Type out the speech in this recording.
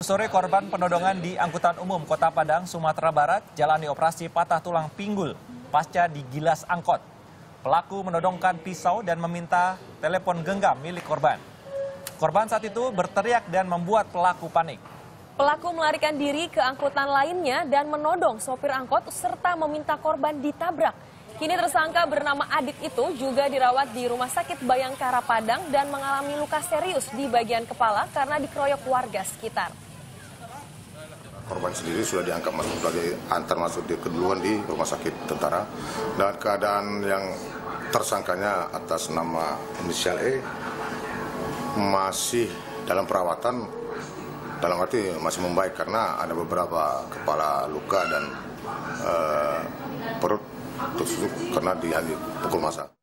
Sore korban penodongan di angkutan umum Kota Padang, Sumatera Barat jalani operasi patah tulang pinggul pasca digilas angkot. Pelaku menodongkan pisau dan meminta telepon genggam milik korban. Korban saat itu berteriak dan membuat pelaku panik. Pelaku melarikan diri ke angkutan lainnya dan menodong sopir angkot serta meminta korban ditabrak. Kini tersangka bernama Adit itu juga dirawat di Rumah Sakit Bayangkara Padang dan mengalami luka serius di bagian kepala karena dikeroyok warga sekitar. Korban sendiri sudah diangkat masuk di keduluan di Rumah Sakit Tentara, dan keadaan yang tersangkanya atas nama inisial E masih dalam perawatan, dalam arti masih membaik karena ada beberapa kepala luka dan perut tertusuk karena dipukul massa.